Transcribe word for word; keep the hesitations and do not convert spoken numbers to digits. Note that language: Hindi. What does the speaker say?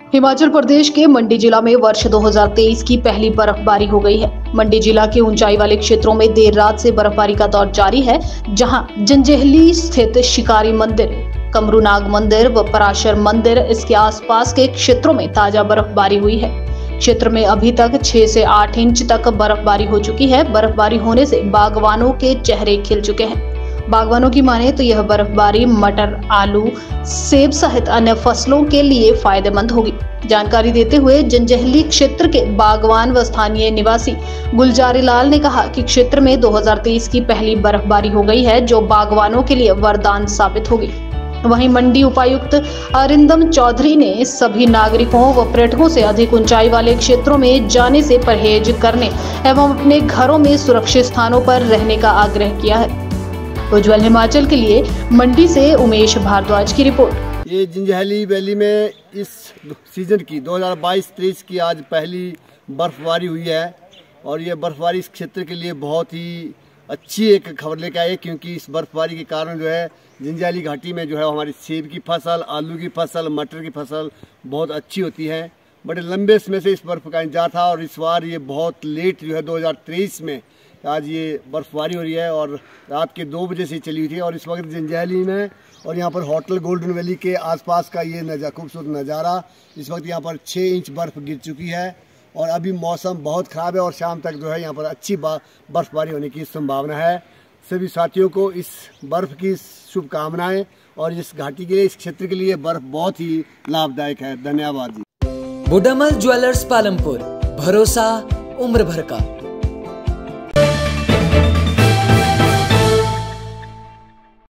हिमाचल प्रदेश के मंडी जिला में वर्ष दो हज़ार तेईस की पहली बर्फबारी हो गई है। मंडी जिला के ऊंचाई वाले क्षेत्रों में देर रात से बर्फबारी का दौर जारी है, जहां जंजैहली स्थित शिकारी मंदिर, कमरूनाग मंदिर व पराशर मंदिर, इसके आसपास के क्षेत्रों में ताजा बर्फबारी हुई है। क्षेत्र में अभी तक छह से आठ इंच तक बर्फबारी हो चुकी है। बर्फबारी होने से बागवानों के चेहरे खिल चुके हैं। बागवानों की माने तो यह बर्फबारी मटर, आलू, सेब सहित अन्य फसलों के लिए फायदेमंद होगी। जानकारी देते हुए जंजैहली क्षेत्र के बागवान व स्थानीय निवासी गुलजारी लाल ने कहा कि क्षेत्र में दो हज़ार तेईस की पहली बर्फबारी हो गई है, जो बागवानों के लिए वरदान साबित होगी। वहीं मंडी उपायुक्त अरिंदम चौधरी ने सभी नागरिकों व पर्यटकों से अधिक ऊंचाई वाले क्षेत्रों में जाने से परहेज करने एवं अपने घरों में सुरक्षित स्थानों पर रहने का आग्रह किया है। उज्ज्वल हिमाचल के लिए मंडी से उमेश भारद्वाज की रिपोर्ट। ये जंजैहली वैली में इस सीजन की दो हज़ार बाईस तेईस की आज पहली बर्फबारी हुई है और ये बर्फबारी इस क्षेत्र के लिए बहुत ही अच्छी एक खबर लेकर आई है, क्योंकि इस बर्फबारी के कारण जो है जंजैहली घाटी में जो है हमारी सेब की फसल, आलू की फसल, मटर की फसल बहुत अच्छी होती है। बड़े लंबे समय से इस बर्फ का इंतजार था और इस बार ये बहुत लेट जो है दो हज़ार तेईस में आज ये बर्फबारी हो रही है और रात के दो बजे से चली हुई थी। और इस वक्त जंजैहली में और यहाँ पर होटल गोल्डन वैली के आसपास का ये नज़ारा, खूबसूरत नज़ारा, इस वक्त यहाँ पर छः इंच बर्फ़ गिर चुकी है और अभी मौसम बहुत ख़राब है और शाम तक जो है यहाँ पर अच्छी बर्फबारी होने की संभावना है। सभी साथियों को इस बर्फ़ की शुभकामनाएं और इस घाटी के लिए, इस क्षेत्र के लिए बर्फ़ बहुत ही लाभदायक है। धन्यवाद जी। बुडामल ज्वेलर्स पालमपुर, भरोसा उम्र भर का।